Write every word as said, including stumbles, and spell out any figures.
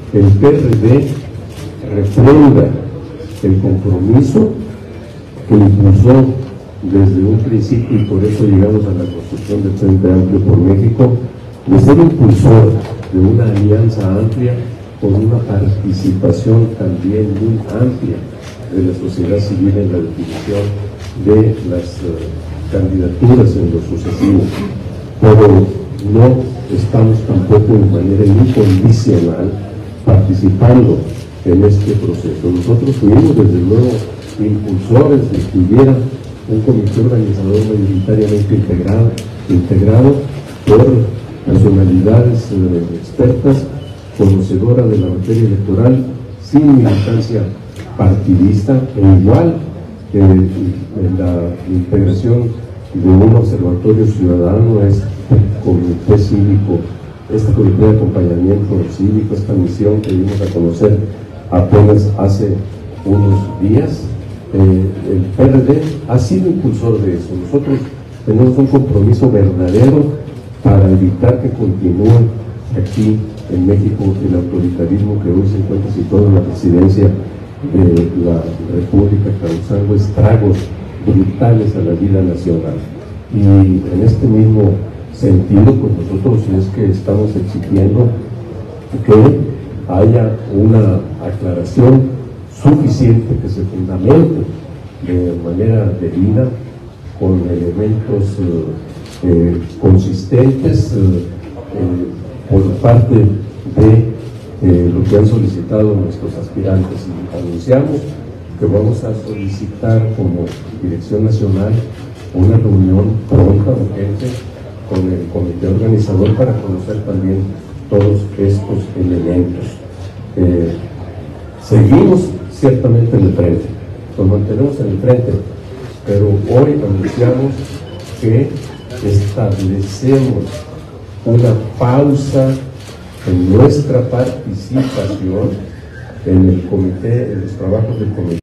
el P R D refrenda el compromiso que impulsó desde un principio, y por eso llegamos a la construcción del Frente Amplio por México, de ser impulsor de una alianza amplia con una participación también muy amplia de la sociedad civil en la definición de las uh, candidaturas en lo sucesivo. Pero no estamos tampoco de manera incondicional participando en este proceso. Nosotros fuimos desde luego impulsores de que hubiera un comité organizador mayoritariamente integrado, integrado por personalidades eh, expertas, conocedoras de la materia electoral, sin militancia partidista, e igual que eh, en la integración de un observatorio ciudadano, este comité cívico, este comité de acompañamiento cívico, esta misión que dimos a conocer apenas hace unos días. Eh, el P R D ha sido impulsor de eso. Nosotros tenemos un compromiso verdadero para evitar que continúe aquí en México el autoritarismo que hoy se encuentra situado en la presidencia de la República, causando estragos brutales a la vida nacional. Y en este mismo sentido, pues nosotros es que estamos exigiendo que haya una aclaración suficiente, que se fundamente de manera debida, con elementos eh, eh, consistentes eh, eh, por parte de eh, lo que han solicitado nuestros aspirantes. Y anunciamos que vamos a solicitar como Dirección Nacional una reunión pronta, urgente, con el comité organizador para conocer también todos estos elementos. Eh, seguimos ciertamente en el frente, nos mantenemos en el frente, pero hoy anunciamos que establecemos una pausa en nuestra participación en el comité, en los trabajos del comité.